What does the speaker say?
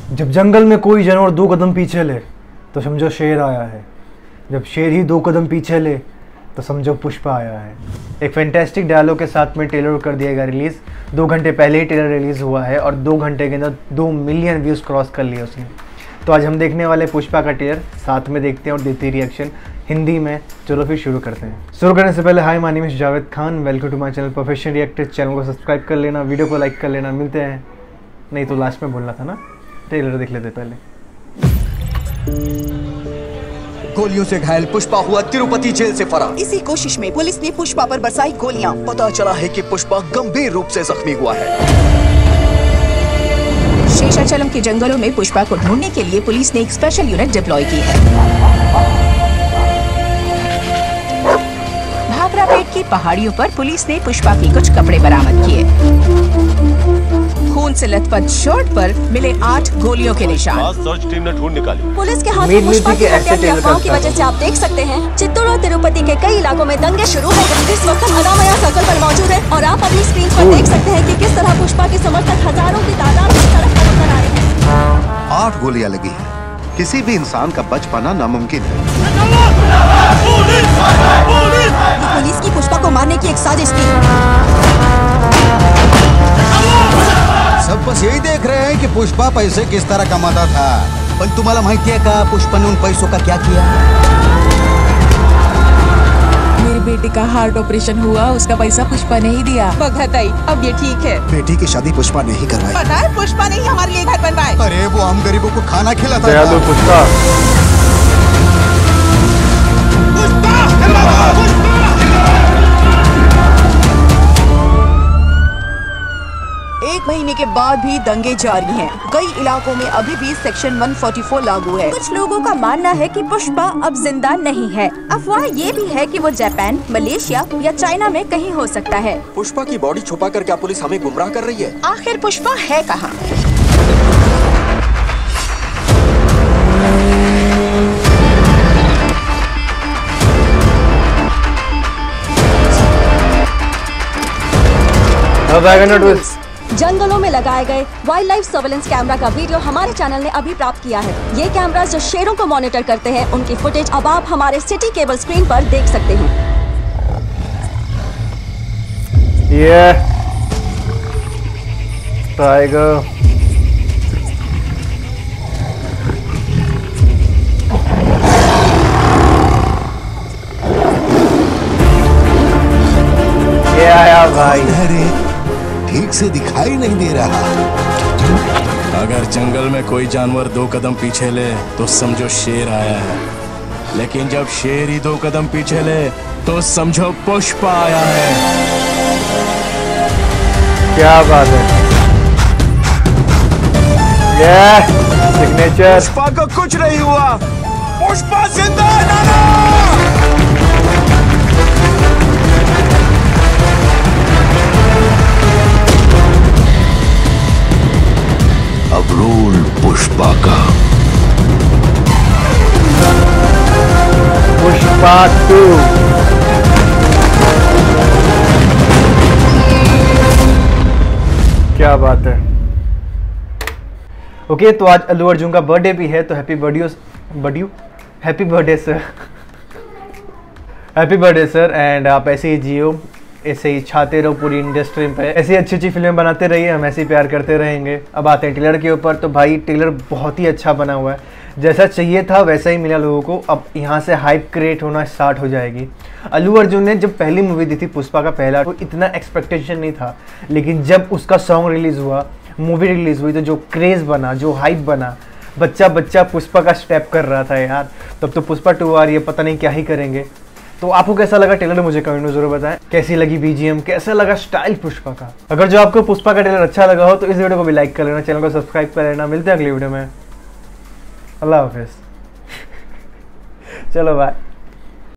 जब जंगल में कोई जानवर 2 कदम पीछे ले तो समझो शेर आया है। जब शेर ही 2 कदम पीछे ले तो समझो पुष्पा आया है। एक फैंटेस्टिक डायलॉग के साथ में ट्रेलर कर दिया गया रिलीज़। 2 घंटे पहले ही ट्रेलर रिलीज़ हुआ है और 2 घंटे के अंदर 2 मिलियन व्यूज़ क्रॉस कर लिए उसने। तो आज हम देखने वाले पुष्पा का ट्रेलर, साथ में देखते हैं और देते रिएक्शन हिंदी में। चलो फिर शुरू करते हैं। शुरू करने से पहले hi, my name is Javed Khan, welcome to my channel professional reactor. Channel को सब्सक्राइब कर लेना, वीडियो को लाइक कर लेना। मिलते हैं, नहीं तो लास्ट में बोलना था ना। ट्रेलर देख लेते पहले। गोलियों से घायल पुष्पा हुआ तिरुपति जेल से फरार। इसी कोशिश में पुलिस ने पुष्पा पर बरसाई गोलियां। पता चला है कि पुष्पा गंभीर रूप से जख्मी हुआ है। शेषाचलम के जंगलों में पुष्पा को ढूंढने के लिए पुलिस ने एक स्पेशल यूनिट डिप्लॉय की है। भाखरापेट की पहाड़ियों पर पुलिस ने पुष्पा के कुछ कपड़े बरामद किए। खून से लथपथ शर्ट पर मिले 8 गोलियों के निशान। सर्च टीम ने ढूंढ निकाली। पुलिस के हाथ में पुष्पा की हत्या की अफवाहों की वजह से आप देख सकते हैं चित्तूर और तिरुपति के कई इलाकों में दंगे शुरू हो गए। इस वक्त हम अनामया सर्कल पर मौजूद हैं और आप अपनी स्क्रीन पर देख सकते हैं कि किस तरह पुष्पा के समर्थक हजारों की तादाद में सड़क पर उतर आए हैं। 8 गोलियां लगी हैं। किसी भी इंसान का बच पाना नामुमकिन है। पुलिस की पुष्पा को मारने की एक साजिश थी। सब बस यही देख रहे हैं कि पुष्पा पैसे किस तरह कमाता था। पण तुम्हाला माहिती आहे का पुष्पाने उन पैसों का क्या किया? मेरी बेटी का हार्ट ऑपरेशन हुआ, उसका पैसा पुष्पा ने ही दिया। भगत आई, अब ये ठीक है। बेटी की शादी पुष्पा ने ही करवाई। पता है पुष्पा ने ही हमारे लिए घर बनवाए। अरे वो हम गरीबों को खाना खिलाता दयालु पुष्पा। एक महीने के बाद भी दंगे जारी हैं। कई इलाकों में अभी भी सेक्शन 144 लागू है। कुछ लोगों का मानना है कि पुष्पा अब जिंदा नहीं है। अफवाह ये भी है कि वो जापान, मलेशिया या चाइना में कहीं हो सकता है। पुष्पा की बॉडी छुपाकर क्या पुलिस हमें गुमराह कर रही है? आखिर पुष्पा है कहाँ? जंगलों में लगाए गए वाइल्ड लाइफ सर्वेलेंस कैमरा का वीडियो हमारे चैनल ने अभी प्राप्त किया है। ये कैमरा जो शेरों को मॉनिटर करते हैं, उनकी फुटेज अब आप हमारे सिटी केबल स्क्रीन पर देख सकते हैं। ये टाइगर ये आया भाई। अरे ठीक से दिखाई नहीं दे रहा। अगर जंगल में कोई जानवर 2 कदम पीछे ले तो समझो शेर आया है, लेकिन जब शेर ही 2 कदम पीछे ले तो समझो पुष्पा आया है। क्या बात है। ये सिग्नेचर। पुष्पा को कुछ नहीं हुआ, पुष्पा जिंदा है नाना। अब रोल पुष्पा का। पुष्पा 2। क्या बात है। ओके, तो आज अल्लू अर्जुन का बर्थडे भी है, तो happy birthday sir. Happy birthday sir. And आप ऐसे ही जियो, ऐसे ही छाते रहो पूरी इंडस्ट्री पे, ऐसी अच्छी अच्छी फिल्में बनाते रहिए, हम ऐसे ही प्यार करते रहेंगे। अब आते हैं ट्रेलर के ऊपर। तो भाई ट्रेलर बहुत ही अच्छा बना हुआ है, जैसा चाहिए था वैसा ही मिला लोगों को। अब यहाँ से हाइप क्रिएट होना स्टार्ट हो जाएगी। अल्लू अर्जुन ने जब पहली मूवी दी थी पुष्पा का पहला, तो इतना एक्सपेक्टेशन नहीं था, लेकिन जब उसका सॉन्ग रिलीज़ हुआ, मूवी रिलीज़ हुई, तो जो क्रेज़ बना, जो हाइप बना, बच्चा बच्चा पुष्पा का स्टेप कर रहा था यार। तब तो पुष्पा 2 आ रही है, पता नहीं क्या ही करेंगे। तो आपको कैसा लगा ट्रेलर, मुझे कमेंट में जरूर बताएं। कैसी लगी बीजीएम, कैसा लगा स्टाइल पुष्पा का। अगर जो आपको पुष्पा का ट्रेलर अच्छा लगा हो तो इस वीडियो को भी लाइक कर लेना, चैनल को सब्सक्राइब कर लेना। मिलते हैं अगली वीडियो में। अल्लाह हाफिज़। चलो बाय।